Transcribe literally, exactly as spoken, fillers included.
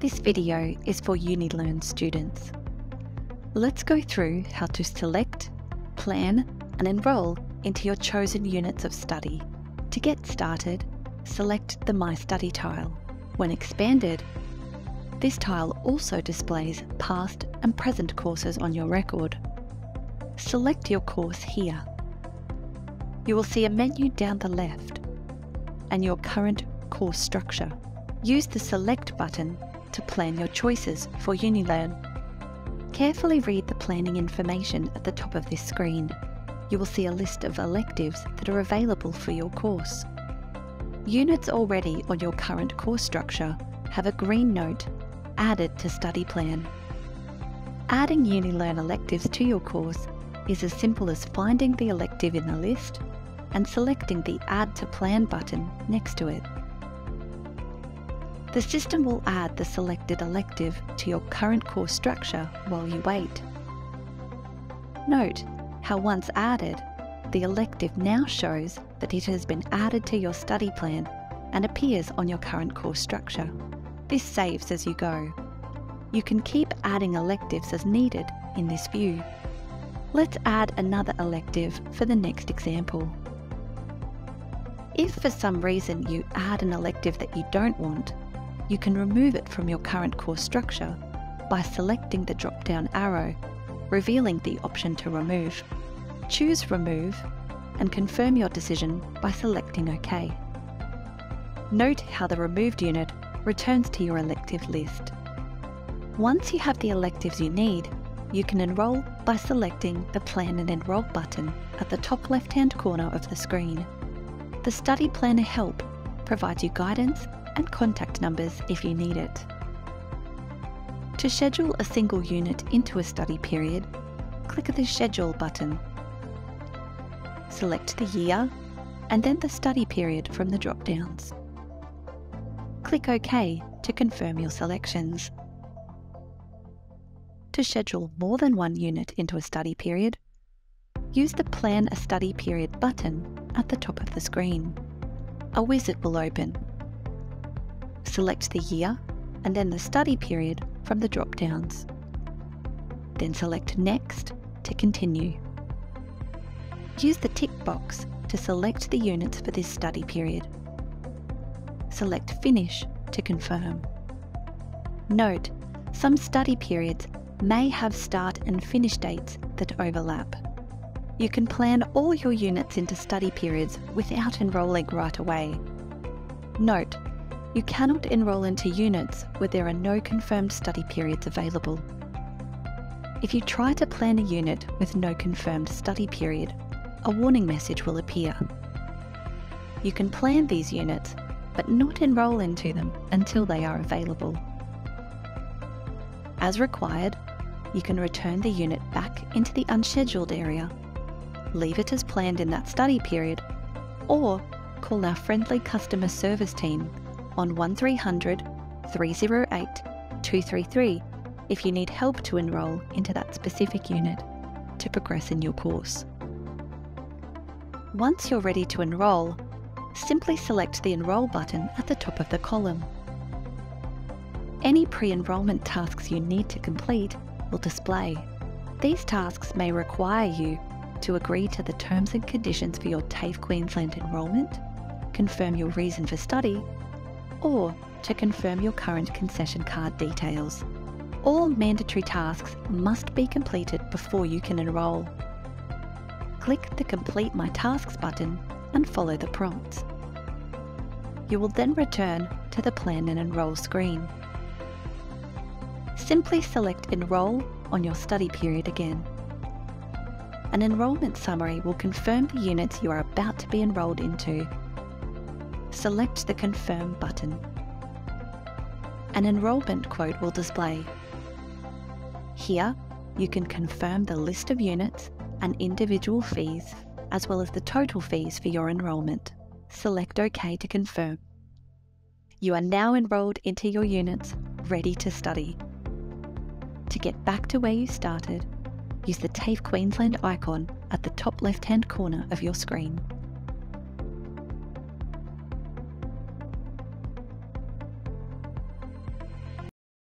This video is for Unilearn students. Let's go through how to select, plan and enrol into your chosen units of study. To get started, select the My Study tile. When expanded, this tile also displays past and present courses on your record. Select your course here. You will see a menu down the left and your current course structure. Use the Select button to plan your choices for Unilearn. Carefully read the planning information at the top of this screen. You will see a list of electives that are available for your course. Units already on your current course structure have a green note, Added to Study Plan. Adding Unilearn electives to your course is as simple as finding the elective in the list and selecting the Add to Plan button next to it. The system will add the selected elective to your current course structure while you wait. Note how once added, the elective now shows that it has been added to your study plan and appears on your current course structure. This saves as you go. You can keep adding electives as needed in this view. Let's add another elective for the next example. If for some reason you add an elective that you don't want, you can remove it from your current course structure by selecting the drop-down arrow, revealing the option to remove. Choose Remove and confirm your decision by selecting OK. Note how the removed unit returns to your elective list. Once you have the electives you need, you can enrol by selecting the Plan and Enrol button at the top left-hand corner of the screen. The Study Planner Help provides you guidance and contact numbers if you need it. To schedule a single unit into a study period, click the Schedule button. Select the year and then the study period from the drop-downs. Click OK to confirm your selections. To schedule more than one unit into a study period, use the Plan a Study Period button at the top of the screen. A wizard will open. Select the year and then the study period from the drop-downs. Then select Next to continue. Use the tick box to select the units for this study period. Select Finish to confirm. Note, some study periods may have start and finish dates that overlap. You can plan all your units into study periods without enrolling right away. Note, you cannot enrol into units where there are no confirmed study periods available. If you try to plan a unit with no confirmed study period, a warning message will appear. You can plan these units, but not enrol into them until they are available. As required, you can return the unit back into the unscheduled area, leave it as planned in that study period, or call our friendly customer service team on one three hundred, three oh eight, two three three if you need help to enrol into that specific unit to progress in your course. Once you're ready to enrol, simply select the Enrol button at the top of the column. Any pre-enrollment tasks you need to complete will display. These tasks may require you to agree to the terms and conditions for your TAFE Queensland enrolment, confirm your reason for study, or to confirm your current concession card details. All mandatory tasks must be completed before you can enrol. Click the Complete My Tasks button and follow the prompts. You will then return to the Plan and Enrol screen. Simply select Enrol on your study period again. An enrolment summary will confirm the units you are about to be enrolled into. Select the Confirm button. An enrolment quote will display. Here, you can confirm the list of units and individual fees, as well as the total fees for your enrolment. Select OK to confirm. You are now enrolled into your units, ready to study. To get back to where you started, use the TAFE Queensland icon at the top left-hand corner of your screen.